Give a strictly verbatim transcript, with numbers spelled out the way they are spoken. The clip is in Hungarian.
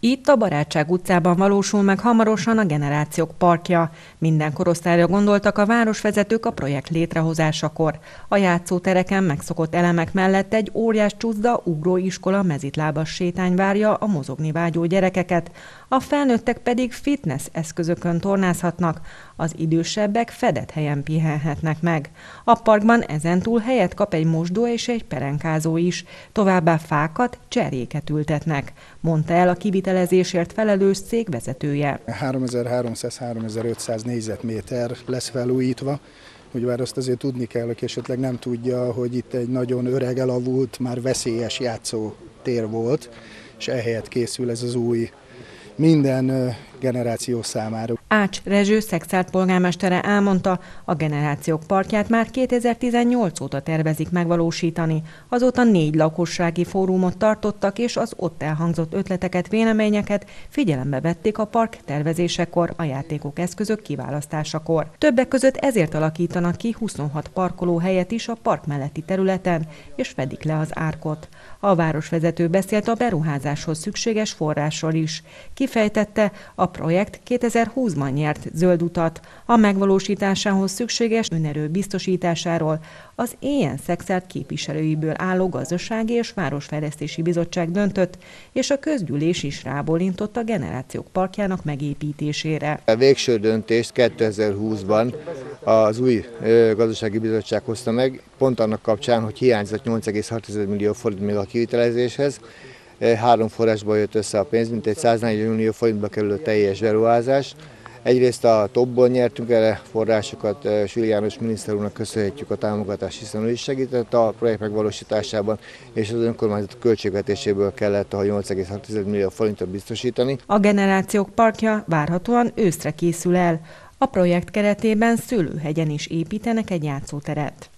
Itt a Barátság utcában valósul meg hamarosan a Generációk Parkja. Minden korosztályra gondoltak a városvezetők a projekt létrehozásakor. A játszótereken megszokott elemek mellett egy óriás csuzda ugróiskola mezitlábas sétány várja a mozogni vágyó gyerekeket, a felnőttek pedig fitness eszközökön tornázhatnak, az idősebbek fedett helyen pihenhetnek meg. A parkban ezentúl helyet kap egy mosdó és egy perenkázó is, továbbá fákat, cserjéket ültetnek, mondta el a kivitelezésért felelős cég vezetője. háromezer-háromszáz-háromezer-ötszáz négyzetméter lesz felújítva, ugyebár azt azért tudni kell, aki esetleg nem tudja, hogy itt egy nagyon öreg, elavult, már veszélyes játszótér volt, és ehelyett készül ez az új minden generáció számára. Ács Rezső Szexárd polgármestere elmondta, a Generációk Parkját már kétezer-tizennyolc óta tervezik megvalósítani. Azóta négy lakossági fórumot tartottak, és az ott elhangzott ötleteket, véleményeket figyelembe vették a park tervezésekor, a játékok, eszközök kiválasztásakor. Többek között ezért alakítanak ki huszonhat parkolóhelyet is a park melletti területen, és fedik le az árkot. A városvezető beszélt a beruházáshoz szükséges forrásról is. Kifejtette, a projekt kétezer-húszban nyert zöld utat, a megvalósításához szükséges önerő biztosításáról az é en Szexárd képviselőiből álló Gazdasági és Városfejlesztési Bizottság döntött, és a közgyűlés is rábólintott a Generációk Parkjának megépítésére. A végső döntést kétezer-húszban az új Gazdasági Bizottság hozta meg, pont annak kapcsán, hogy hiányzott nyolc egész hat millió forint még a kivitelezéshez. Három forrásból jött össze a pénz, mint egy száznegyven millió forintba kerül a teljes beruházás. Egyrészt a topból nyertünk erre forrásokat, Süli János miniszter úrnak köszönhetjük a támogatást, hiszen ő is segített a projekt megvalósításában, és az önkormányzat költségvetéséből kellett a nyolc egész hat millió forintot biztosítani. A Generációk Parkja várhatóan őszre készül el. A projekt keretében Szőlőhegyen is építenek egy játszóteret.